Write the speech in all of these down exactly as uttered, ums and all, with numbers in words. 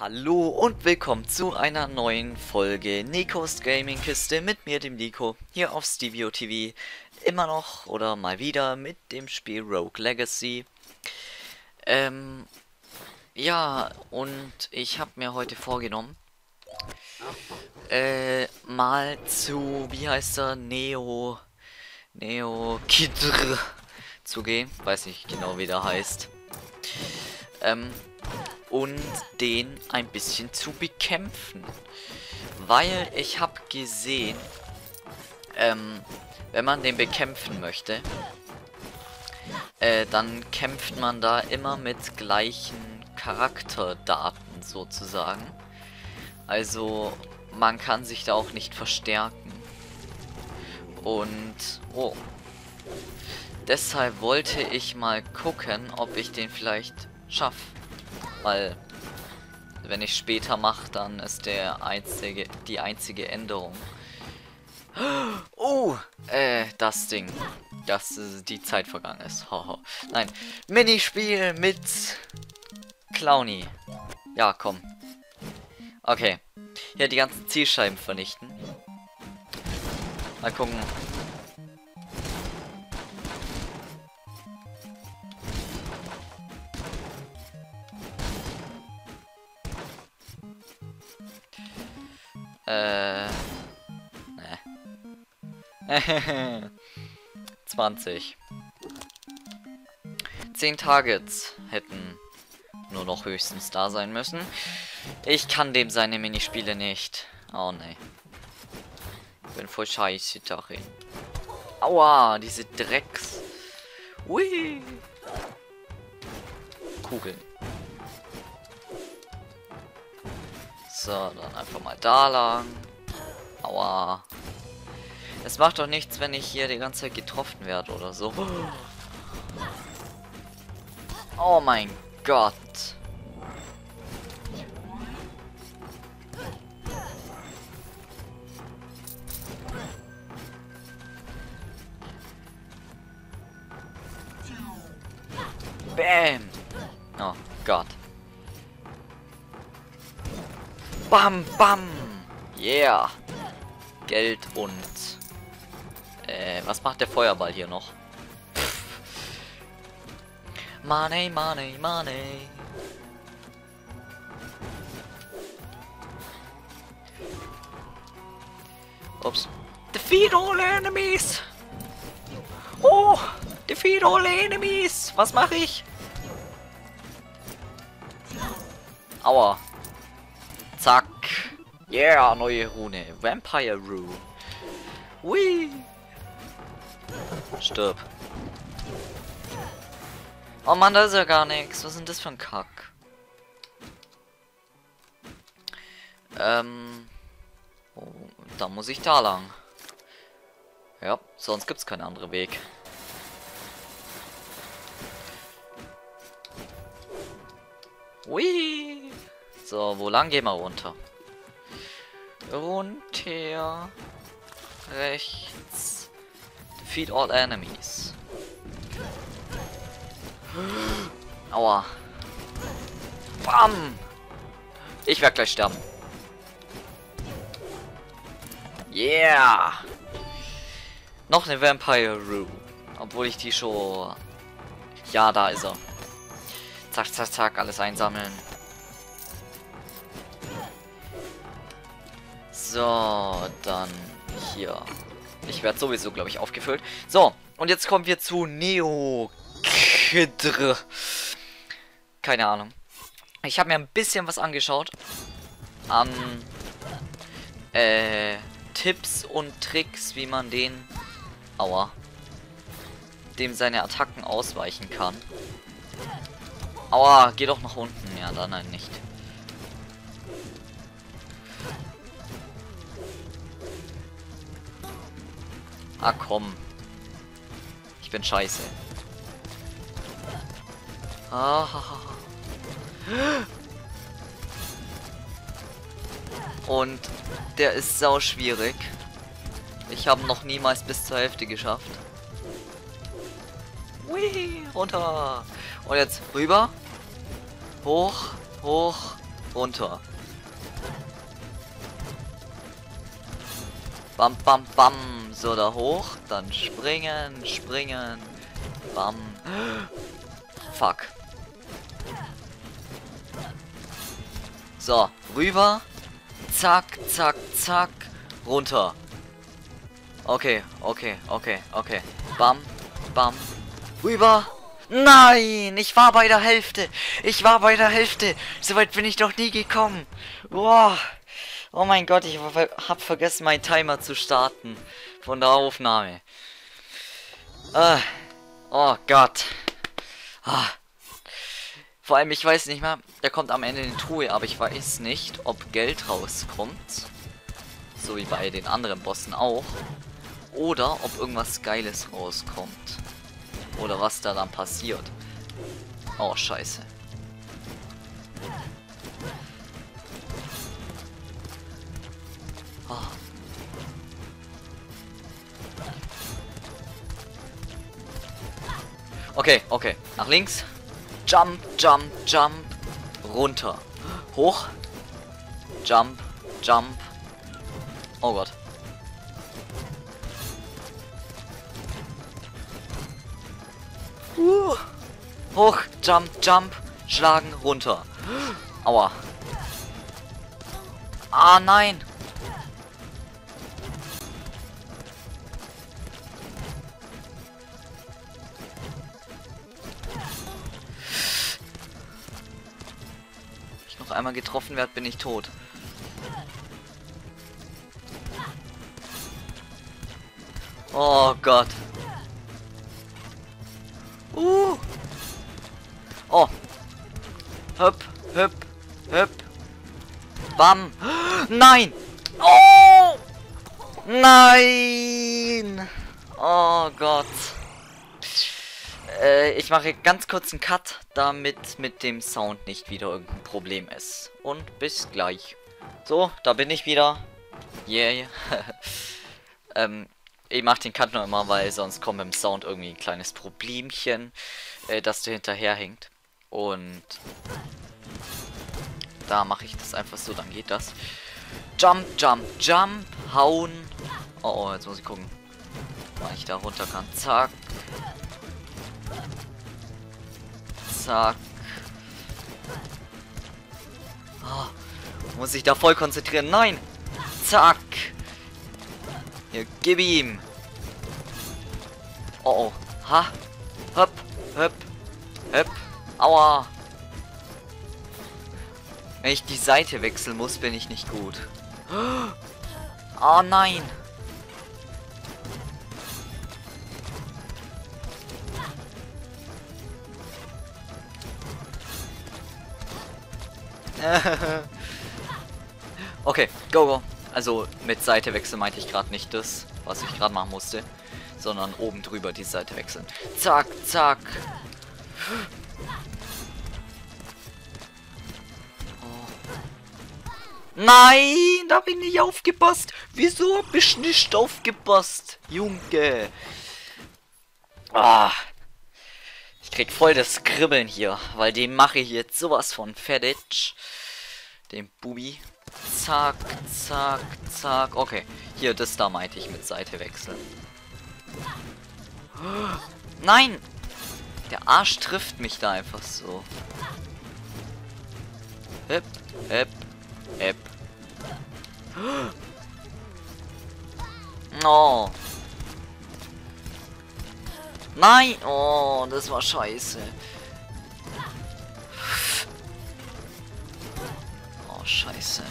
Hallo und willkommen zu einer neuen Folge Nikos Gaming Kiste mit mir, dem Nico, hier auf Stevio T V. Immer noch oder mal wieder mit dem Spiel Rogue Legacy. Ähm, ja, und ich habe mir heute vorgenommen, äh, mal zu, wie heißt er, Neo, Neo Kidr zu gehen. Weiß nicht genau, wie der heißt. Ähm, und den ein bisschen zu bekämpfen. Weil ich habe gesehen, ähm, wenn man den bekämpfen möchte, äh, dann kämpft man da immer mit gleichen Charakterdaten sozusagen. Also man kann sich da auch nicht verstärken. Und, oh. Deshalb wollte ich mal gucken, ob ich den vielleicht schaffe. Weil, wenn ich später mache, dann ist der einzige, die einzige Änderung. Oh, äh, das Ding. Dass äh, die Zeit vergangen ist. Haha. Nein, Minispiel mit Clowny. Ja, komm. Okay. Hier die ganzen Zielscheiben vernichten. Mal gucken. Äh. Ne. zwanzig. zehn Targets hätten nur noch höchstens da sein müssen. Ich kann dem seine Minispiele nicht. Oh ne. Bin voll scheiße darin. Aua, diese Drecks. Ui. Kugeln. So, dann einfach mal da lang. Aua. Es macht doch nichts, wenn ich hier die ganze Zeit getroffen werde oder so. Oh mein Gott. Bam. Oh Gott. Bam, bam. Yeah. Geld und... Äh, was macht der Feuerball hier noch? Pff. Money, money, money. Ups. Defeat all enemies. Oh, defeat all enemies. Was mache ich? Aua. Zack. Yeah, neue Rune. Vampire Rune. Hui. Stirb. Oh Mann, da ist ja gar nichts. Was ist denn das für ein Kack? Ähm. Oh, da muss ich da lang. Ja, sonst gibt's keinen anderen Weg. Hui. So, wo lang gehen wir runter? Runter. Rechts. Defeat all enemies. Aua. Bam. Ich werde gleich sterben. Yeah. Noch eine Vampire Rune. Obwohl ich die schon... Ja, da ist er. Zack, zack, zack. Alles einsammeln. So, dann hier. Ich werde sowieso, glaube ich, aufgefüllt. So, und jetzt kommen wir zu Neo Kidr. Keine Ahnung. Ich habe mir ein bisschen was angeschaut. An äh, Tipps und Tricks, wie man den... Aua. Dem seine Attacken ausweichen kann. Aua, geh doch nach unten. Ja, dann nein, nicht. Ah, komm. Ich bin scheiße. Ah. Und der ist sau schwierig. Ich habe noch niemals bis zur Hälfte geschafft. Hui, runter. Und jetzt rüber. Hoch, hoch, runter. Bam, bam, bam. So, da hoch. Dann springen, springen. Bam. Fuck. So, rüber. Zack, zack, zack. Runter. Okay, okay, okay, okay. Bam, bam. Rüber. Nein, ich war bei der Hälfte. Ich war bei der Hälfte. Soweit bin ich doch nie gekommen. Boah. Oh mein Gott, ich hab vergessen, meinen Timer zu starten. Von der Aufnahme. Ah. Oh Gott. Ah. Vor allem, ich weiß nicht mehr, der kommt am Ende in die Truhe, aber ich weiß nicht, ob Geld rauskommt. So wie bei den anderen Bossen auch. Oder ob irgendwas Geiles rauskommt. Oder was da dann passiert. Oh, scheiße. Oh. Okay, okay. Nach links. Jump, jump, jump. Runter. Hoch. Jump, jump. Oh Gott. Uh. Hoch, jump, jump. Schlagen, runter. Aua. Ah, nein. Einmal getroffen werde, bin ich tot. Oh Gott. Uh. Oh. Hüpp, hüpp, hüpp. Bam. Nein. Oh. Nein. Oh Gott. Äh, ich mache ganz kurz einen Cut, damit mit dem Sound nicht wieder irgendein Problem ist. Und bis gleich. So, da bin ich wieder. Yeah. ähm, ich mache den Cut nur immer, weil sonst kommt im Sound irgendwie ein kleines Problemchen, äh, das da hinterherhängt. Und da mache ich das einfach so, dann geht das. Jump, jump, jump, hauen. Oh, oh, jetzt muss ich gucken, wann ich da runter kann. Zack. Zack. Oh, muss ich da voll konzentrieren? Nein! Zack! Hier, gib ihm! Oh oh. Ha! Hopp! Hopp! Hopp! Aua! Wenn ich die Seite wechseln muss, bin ich nicht gut. Oh nein! Okay, go, go. Also mit Seite wechseln meinte ich gerade nicht das, was ich gerade machen musste, sondern oben drüber die Seite wechseln. Zack, zack. Oh. Nein, da bin ich aufgepasst. Wieso hab ich nicht aufgepasst, Junge? Ah. Ich krieg voll das Kribbeln hier, weil den mache ich jetzt sowas von fertig. Den Bubi. Zack, zack, zack. Okay, hier, das da meinte ich mit Seite wechseln. Nein! Der Arsch trifft mich da einfach so. Hep, hep, hep. Oh. Nein! Oh, das war scheiße. Oh, scheiße.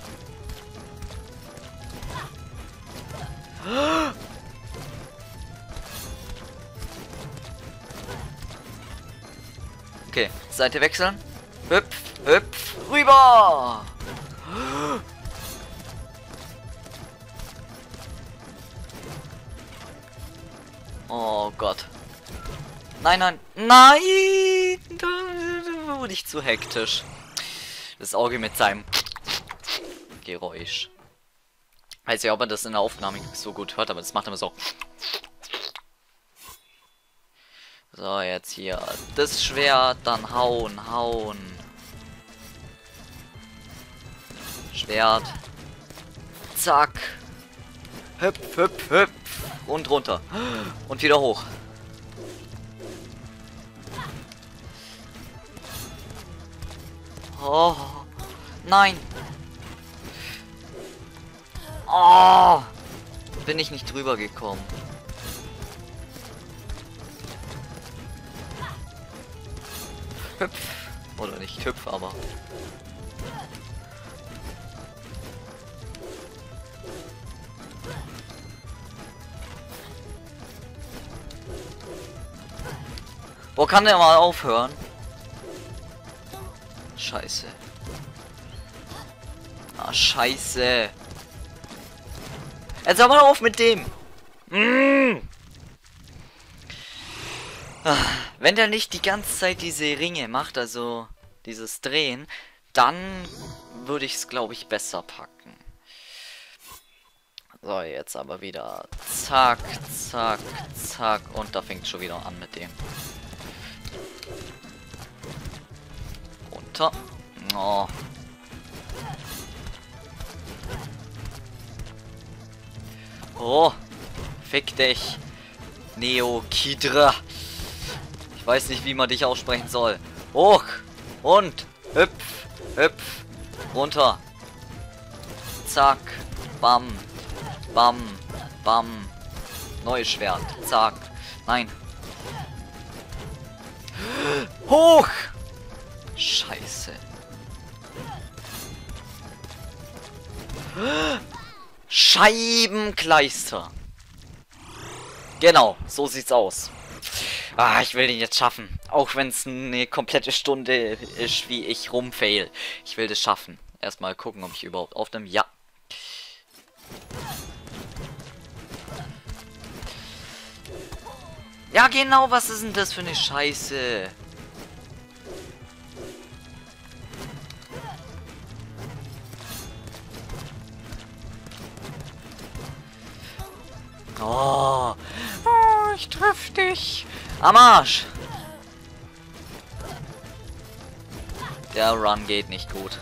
Okay, Seite wechseln. Hüpf, hüpf, rüber! Oh Gott. Nein, nein, nein! Da wurde ich zu hektisch. Das Auge mit seinem Geräusch. Weiß ja, ob man das in der Aufnahme so gut hört, aber das macht immer so. So, jetzt hier das Schwert, dann hauen, hauen. Schwert. Zack. Hüpf, hüpf, hüpf. Und runter. Und wieder hoch. Oh. Nein. Oh. Bin ich nicht drüber gekommen. Hüpf. Oder nicht hüpf, aber... Wo kann der mal aufhören? Scheiße. Ah, scheiße. Jetzt hör mal auf mit dem. Mm. Ah, wenn der nicht die ganze Zeit diese Ringe macht, also dieses Drehen, dann würde ich es, glaube ich, besser packen. So, jetzt aber wieder zack, zack, zack. Und da fängt schon wieder an mit dem. Runter. Oh. Oh. Fick dich. Neo Kidra. Ich weiß nicht, wie man dich aussprechen soll. Hoch. Und. Hüpf. Hüpf. Runter. Zack. Bam. Bam. Bam. Neues Schwert. Zack. Nein. Hoch. Scheiße. Scheibenkleister. Genau, so sieht's aus. Ah, ich will den jetzt schaffen. Auch wenn es eine komplette Stunde ist, wie ich rumfail. Ich will das schaffen. Erstmal gucken, ob ich überhaupt aufnehme. Ja. Ja, genau, was ist denn das für eine Scheiße? Oh. Oh, ich treff dich. Am Arsch. Der Run geht nicht gut.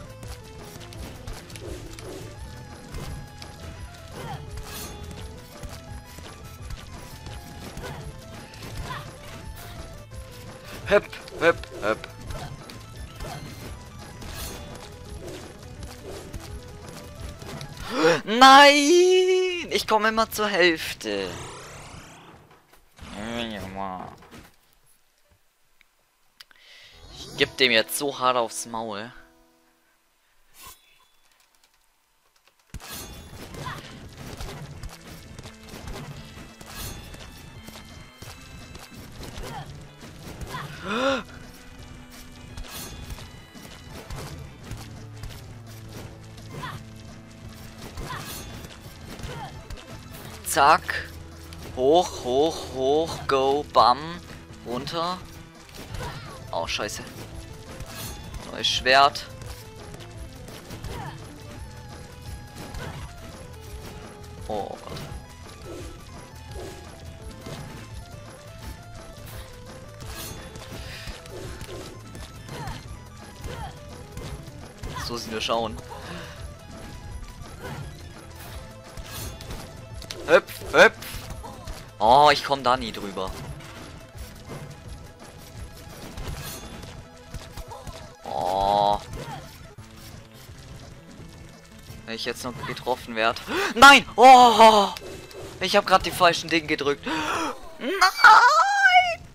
Hüpp, hüpp, hüpp. Nein! Ich komme immer zur Hälfte. Ich geb dem jetzt so hart aufs Maul. Zack. Hoch, hoch, hoch, go, bam. Runter. Oh, scheiße. Neues Schwert. Oh Gott. So sind wir schauen. Hüpf, hüpf. Oh, ich komme da nie drüber. Oh. Wenn ich jetzt noch getroffen werde. Nein! Oh! Ich habe gerade die falschen Dinge gedrückt. Nein!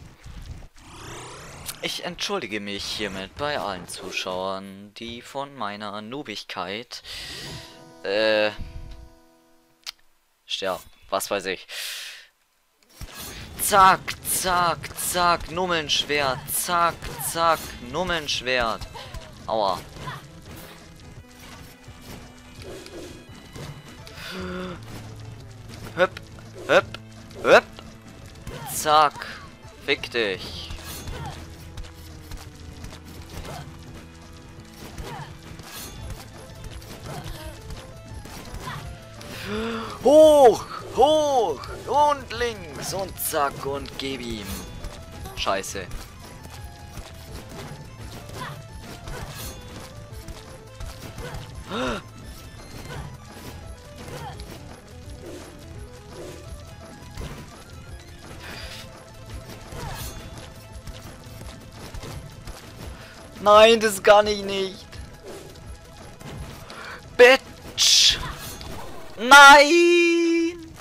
Ich entschuldige mich hiermit bei allen Zuschauern, die von meiner Noobigkeit äh sterben. Was weiß ich. Zack, zack, zack, Nummenschwert. Zack, zack, Nummenschwert. Aua. Hüpp, hüpp, hüpp. Zack. Fick dich. Hoch, hoch und links und zack und gib ihm. Scheiße. Nein, das kann ich nicht. Bitch. Nein.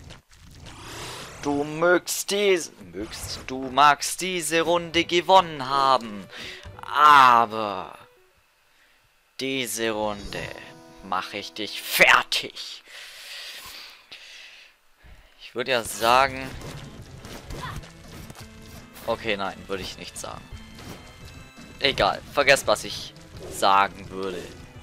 Du mögst diese... Mögst, du magst diese Runde gewonnen haben. Aber... diese Runde mache ich dich fertig. Ich würde ja sagen... Okay, nein, würde ich nicht sagen. Egal, vergesst, was ich sagen würde.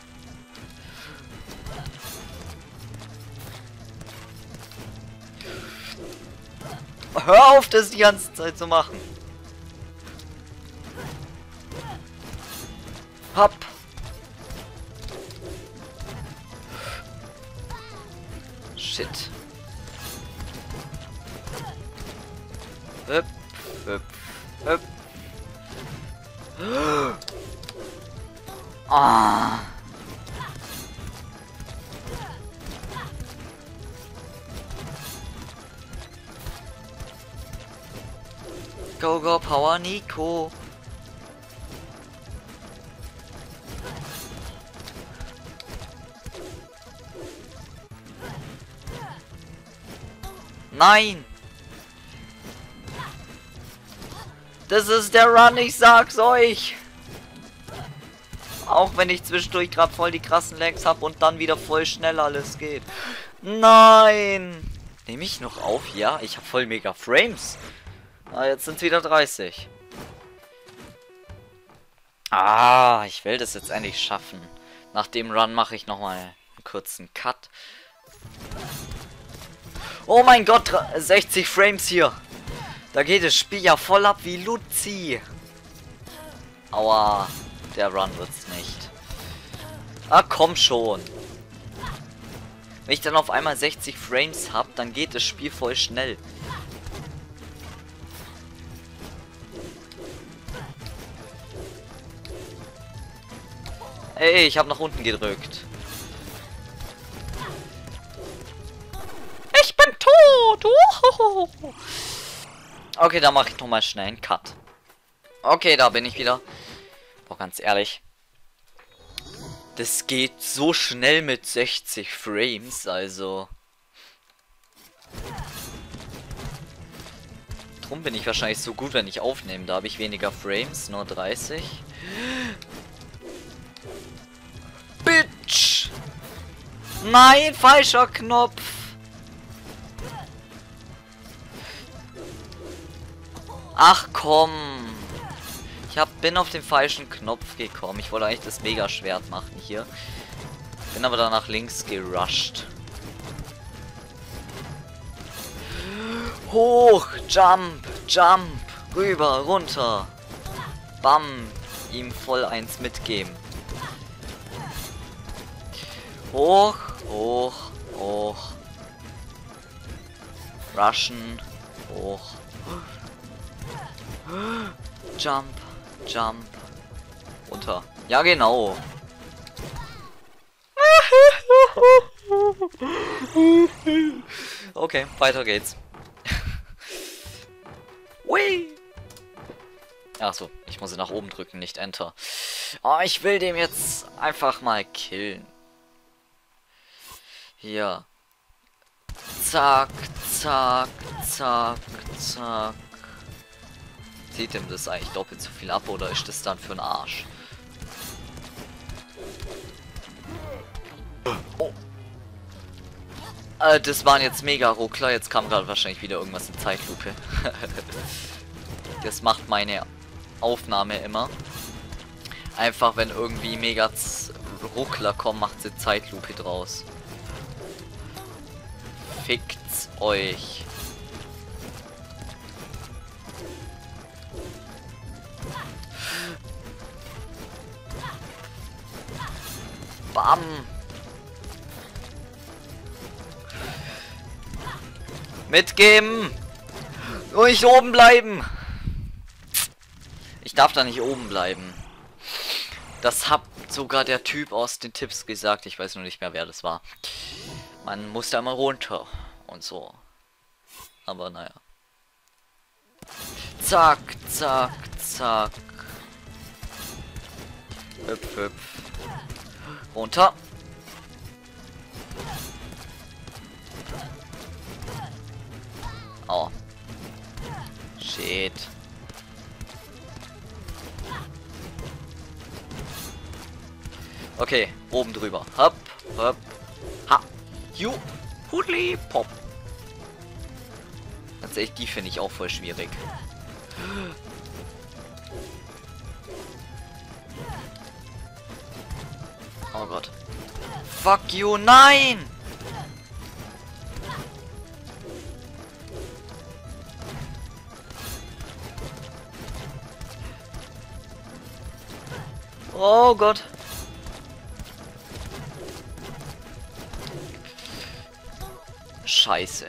Hör auf, das die ganze Zeit zu machen. Hopp. Shit. Hüp, hüp, hüp. Ah. Go, go, Power, Nico. Nein! Das ist der Run, ich sag's euch! Auch wenn ich zwischendurch gerade voll die krassen Lags habe und dann wieder voll schnell alles geht. Nein! Nehme ich noch auf? Ja, ich habe voll mega Frames. Ah, jetzt sind es wieder dreißig. Ah, ich will das jetzt endlich schaffen. Nach dem Run mache ich nochmal einen kurzen Cut. Oh mein Gott, sechzig Frames hier. Da geht das Spiel ja voll ab wie Luzi. Aua, der Run wird's nicht. Ah, komm schon. Wenn ich dann auf einmal sechzig Frames habe, dann geht das Spiel voll schnell. Ey, ich habe nach unten gedrückt. Ich bin tot. Uhuhu. Okay, da mache ich noch mal schnell einen Cut. Okay, da bin ich wieder. Boah, ganz ehrlich. Das geht so schnell mit sechzig Frames, also. Drum bin ich wahrscheinlich so gut, wenn ich aufnehme. Da habe ich weniger Frames, nur dreißig. Bitch! Nein, falscher Knopf! Ach komm! Ich hab, bin auf den falschen Knopf gekommen. Ich wollte eigentlich das Mega-Schwert machen hier. Bin aber dann nach links gerusht. Hoch! Jump! Jump! Rüber, runter! Bam! Ihm voll eins mitgeben. Hoch, hoch, hoch. Rushen, hoch. Jump, jump. Runter. Ja, genau. Okay, weiter geht's. Ui. Ach so, ich muss nach oben drücken, nicht Enter. Oh, ich will dem jetzt einfach mal killen. Hier. Zack, zack, zack, zack. Zieht ihm das eigentlich doppelt so viel ab oder ist das dann für ein Arsch? Oh. Äh, das waren jetzt mega Ruckler. Jetzt kam gerade wahrscheinlich wieder irgendwas in Zeitlupe. Das macht meine Aufnahme immer. Einfach wenn irgendwie mega Ruckler kommen, macht sie Zeitlupe draus. Fickt's euch. Bam. Mitgeben. Nur nicht oben bleiben. Ich darf da nicht oben bleiben. Das hat sogar der Typ aus den Tipps gesagt. Ich weiß nur nicht mehr, wer das war. Man muss da mal runter und so. Aber naja. Zack, zack, zack. Hüpf, hüpf. Runter. Oh. Shit. Okay, oben drüber. Hopp, hopp. Ha. Ju. Hudli, pop. Tatsächlich, die finde ich auch voll schwierig. Oh Gott. Fuck you, nein! Oh Gott. Scheiße.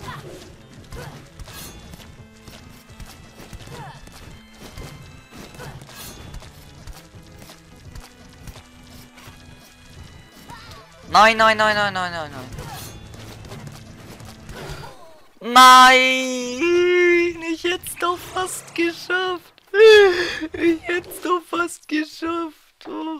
Nein, nein, nein, nein, nein, nein, nein. Nein! Ich hätte es doch fast geschafft. Ich hätte es doch fast geschafft. Oh.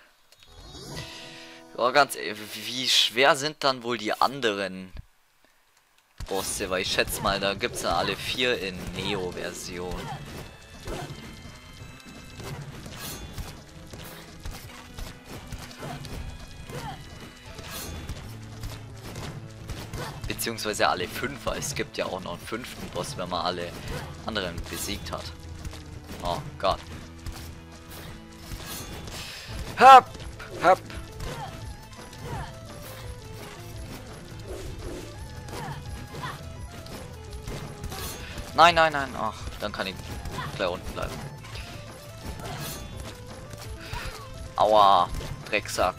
Oh, ganz ehrlich, wie schwer sind dann wohl die anderen Bosse? Weil ich schätze mal, da gibt es ja alle vier in Neo-Version. Beziehungsweise alle fünf, weil es gibt ja auch noch einen fünften Boss, wenn man alle anderen besiegt hat. Oh Gott. Hopp, hopp. Nein, nein, nein. Ach, dann kann ich gleich unten bleiben. Aua, Drecksack.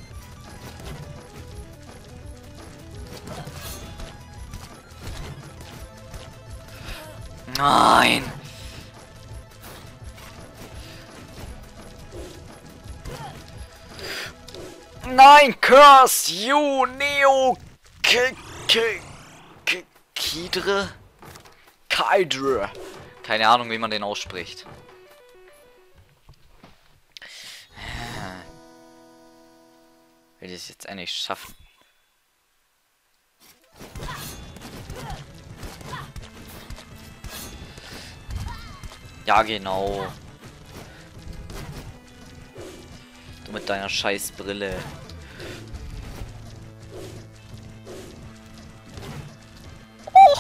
Nein! Nein, curse you, Neo K K K Kidre? Kydre. Keine Ahnung, wie man den ausspricht. Will ich es jetzt endlich schaffen? Ja, genau. Du mit deiner scheiß Brille. Oh!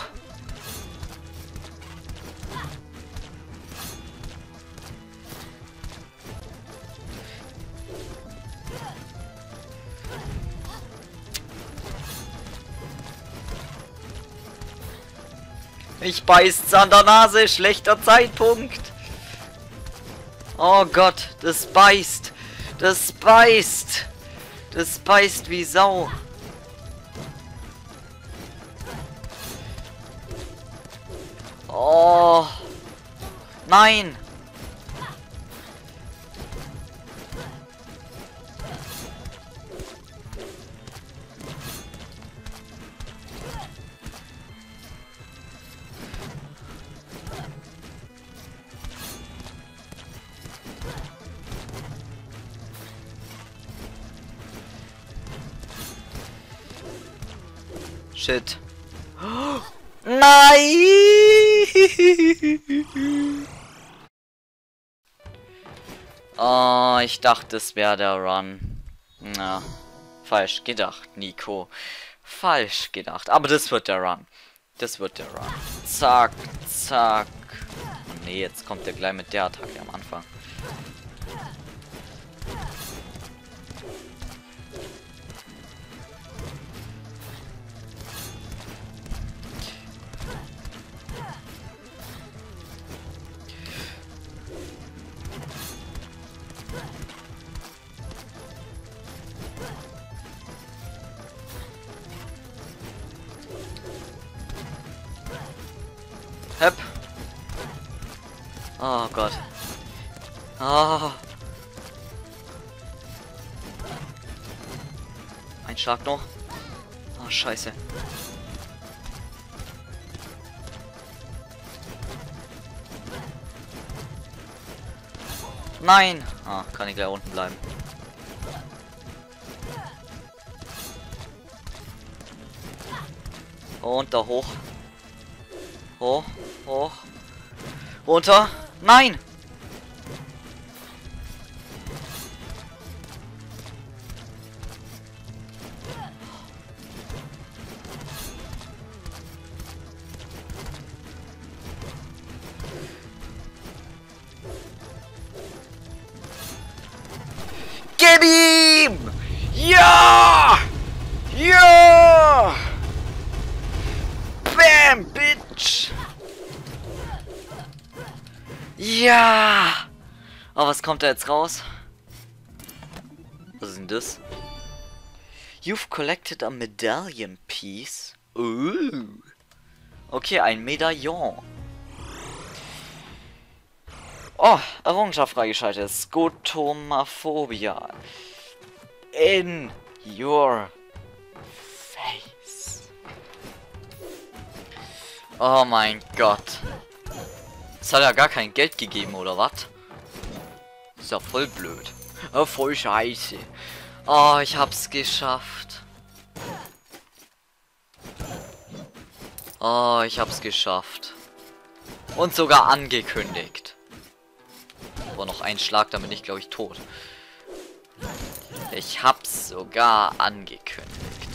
Ich beiß's an der Nase, schlechter Zeitpunkt. Oh Gott, das beißt. Das beißt. Das beißt wie Sau. Oh. Nein. Shit. Oh, nein! Oh, ich dachte, es wäre der Run. Na, falsch gedacht, Nico. Falsch gedacht. Aber das wird der Run. Das wird der Run. Zack, zack. Oh, nee, jetzt kommt er gleich mit der Attacke am Anfang. Hep. Oh Gott. Oh. Ein Schlag noch. Oh, scheiße. Nein. Oh. Ah, kann ich gleich unten bleiben. Und da hoch. Hoch, hoch. Runter. Nein! Gib ihm! Ja! Ja! Bam, Bitch! Ja! Oh, was kommt da jetzt raus? Was ist denn das? You've collected a medallion piece. Ooh. Okay, ein Medaillon. Oh, Errungenschaft freigeschaltet. Skotomaphobia. In your face. Oh mein Gott. Das hat ja gar kein Geld gegeben, oder was? Ist ja voll blöd. Oh, voll scheiße. Oh, ich hab's geschafft. Oh, ich hab's geschafft. Und sogar angekündigt. Aber noch ein Schlag, dann bin ich, glaube ich, tot. Ich hab's sogar angekündigt.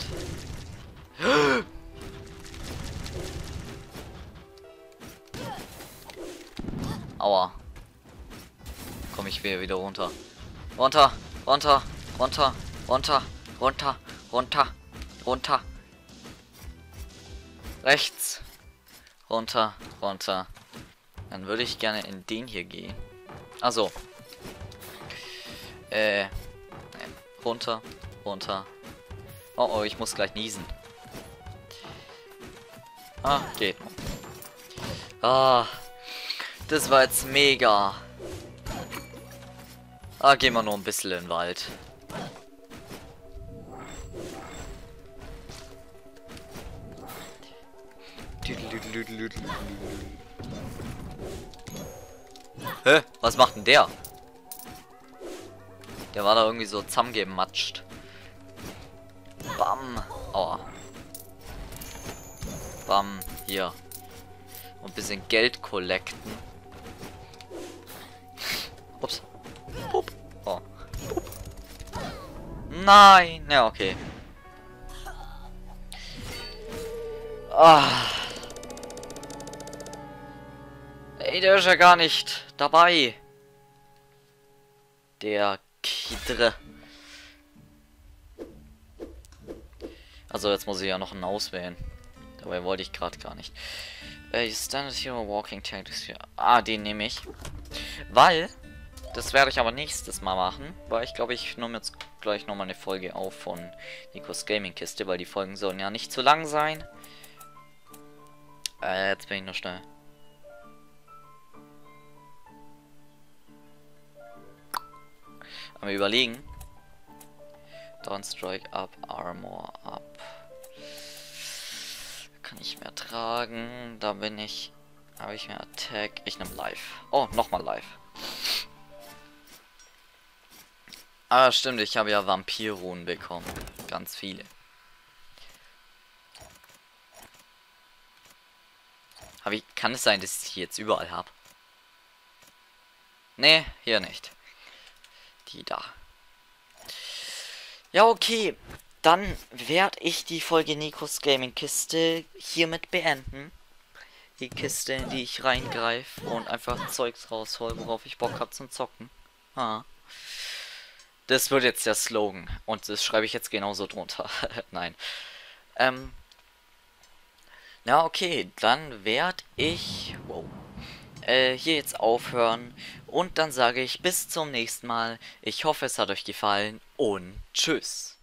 Aua. Komme ich wieder wieder runter. Runter, runter, runter, runter, runter, runter, runter. Rechts. Runter, runter. Dann würde ich gerne in den hier gehen. Also. Äh. Runter, runter. Oh oh, ich muss gleich niesen. Ah, geht. Ah. Das war jetzt mega. Ah, gehen wir nur ein bisschen in den Wald. Hä? Was macht denn der? Der war da irgendwie so zusammengematscht. Bam. Aua. Bam. Hier. Und ein bisschen Geld collecten. Ups. Pup. Oh. Pup. Nein. Ja, okay. Ah. Ey, der ist ja gar nicht dabei. Der Kidre. Also jetzt muss ich ja noch einen auswählen. Dabei wollte ich gerade gar nicht. Äh, Standard Hero Walking Tactics hier. Ah, den nehme ich. Weil, das werde ich aber nächstes Mal machen. Weil ich glaube, ich nehme jetzt gleich nochmal eine Folge auf von Nikos Gaming Kiste. Weil die Folgen sollen ja nicht zu lang sein. Äh, jetzt bin ich nur schnell. Am Überlegen. Down Strike up, Armor up. Kann ich mehr tragen. Da bin ich. Habe ich mehr Attack. Ich nehme Live. Oh, nochmal Live. Ah, stimmt. Ich habe ja Vampirruhen bekommen. Ganz viele. Aber ich, kann es sein, dass ich die jetzt überall habe? Nee, hier nicht. Die da. Ja, okay. Dann werde ich die Folge Nikos Gaming Kiste hiermit beenden. Die Kiste, in die ich reingreife und einfach Zeugs raushol, worauf ich Bock habe zum Zocken. Ah. Das wird jetzt der Slogan. Und das schreibe ich jetzt genauso drunter. Nein. Ähm. Na, okay. Dann werde ich... Wow. Äh, hier jetzt aufhören. Und dann sage ich bis zum nächsten Mal. Ich hoffe, es hat euch gefallen. Und tschüss.